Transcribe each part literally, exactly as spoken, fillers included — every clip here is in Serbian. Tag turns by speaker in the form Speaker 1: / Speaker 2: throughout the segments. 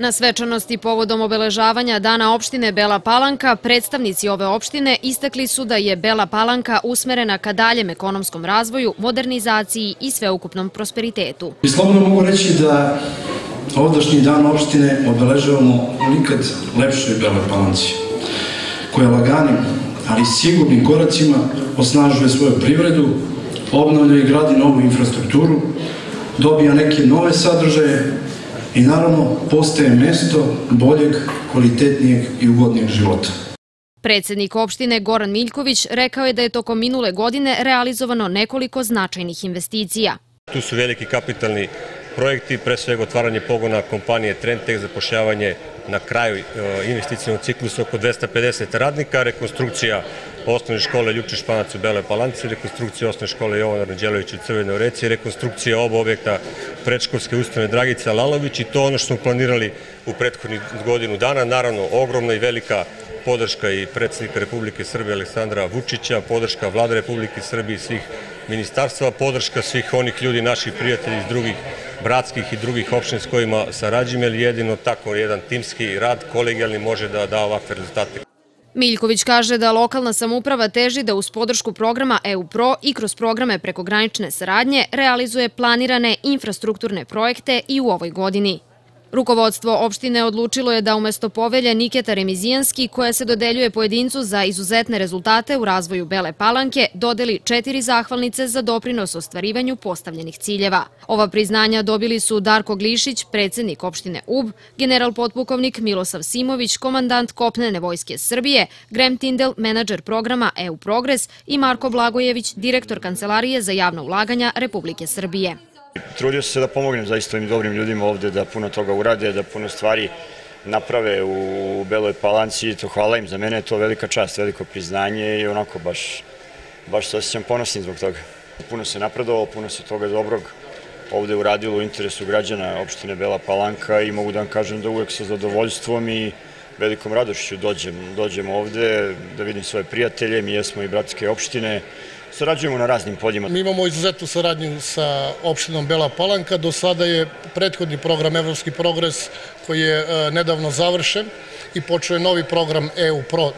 Speaker 1: Na svečanosti povodom obeležavanja Dana opštine Bela Palanka, predstavnici ove opštine istakli su da je Bela Palanka usmerena ka daljem ekonomskom razvoju, modernizaciji i sveukupnom prosperitetu.
Speaker 2: I slobodno mogu reći da ovdašnji dan opštine obeležavamo u nikad lepšoj Beloj Palanci, koja laganim, ali sigurnim koracima osnažuje svoju privredu, obnavlja i gradi novu infrastrukturu, dobija neke nove sadržaje i naravno postaje mesto boljeg, kvalitetnijeg i ugodnijeg života.
Speaker 1: Predsednik opštine Goran Miljković rekao je da je tokom minule godine realizovano nekoliko značajnih investicija.
Speaker 3: Tu su veliki kapitalni projekti, pre svega otvaranje pogona kompanije Trendtech, zapošljavanje na kraju investicionog ciklusa oko dvesta pedeset radnika, rekonstrukcija osnovne škole Ljubiša Španac u Beloj Palanci, rekonstrukcija osnovne škole Jovana Ranđelović u Crvenoj Reci, rekonstrukcija oba objekta predškolske ustanove Dragica Lalović i to ono što smo planirali u prethodnih godinu dana. Naravno, ogromna i velika podrška i predsednika Republike Srbije Aleksandra Vučića, podrška Vlade Republike Srbije i svih ministarstva, podrška svih onih ljudi, naših prijatelji iz drugih bratskih i drugih opština s kojima sarađujemo, jer jedino tako jedan timski rad, kolegijalni, može da da ovakve rezultate.
Speaker 1: Miljković kaže da lokalna samouprava teži da uz podršku programa E U Pro i kroz programe prekogranične saradnje realizuje planirane infrastrukturne projekte i u ovoj godini. Rukovodstvo opštine odlučilo je da umesto povelje Niketa Remizijanski, koja se dodeljuje pojedincu za izuzetne rezultate u razvoju Bele Palanke, dodeli četiri zahvalnice za doprinos ostvarivanju postavljenih ciljeva. Ova priznanja dobili su Darko Glišić, predsednik opštine Ub, general potpukovnik Milosav Simović, komandant kopnene vojske Srbije, Grem Tindel, menadžer programa E U Progres i Marko Blagojević, direktor Kancelarije za javna ulaganja Republike Srbije.
Speaker 4: Trudio sam se da pomognem zaista ovim dobrim ljudima ovde, da puno toga urade, da puno stvari naprave u Beloj Palanci. To hvala im, za mene je to velika čast, veliko priznanje i onako baš, baš se osjećam ponosnim zbog toga. Puno se napredovalo, puno se toga dobrog ovde uradilo u interesu građana opštine Bela Palanka i mogu da vam kažem da uvek sa zadovoljstvom i velikom radošću dođem, dođem ovde, da vidim svoje prijatelje, mi jesmo i bratske opštine. Sarađujemo na raznim poljima.
Speaker 5: Mi imamo izuzetnu saradnju sa opštinom Bela Palanka. Do sada je prethodni program Evropski progres koji je nedavno završen i počeo je novi program E U Pro.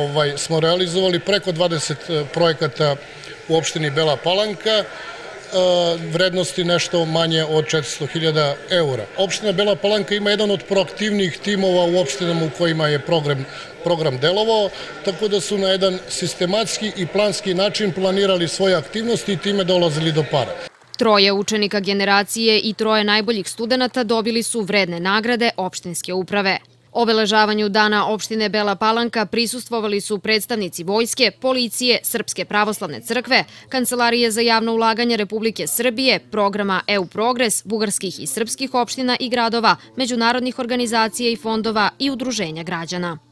Speaker 5: Smo realizovali preko dvadeset projekata u opštini Bela Palanka, vrednosti nešto manje od četiristo hiljada eura. Opština Bela Palanka ima jedan od proaktivnijih timova u opštinama u kojima je program, program delovao, tako da su na jedan sistematski i planski način planirali svoje aktivnosti i time dolazili do para.
Speaker 1: Troje učenika generacije i troje najboljih studenata dobili su vredne nagrade opštinske uprave. Obeležavanju Dana opštine Bela Palanka prisustvovali su predstavnici vojske, policije, Srpske pravoslavne crkve, Kancelarije za javno ulaganje Republike Srbije, programa E U Progres, bugarskih i srpskih opština i gradova, međunarodnih organizacija i fondova i udruženja građana.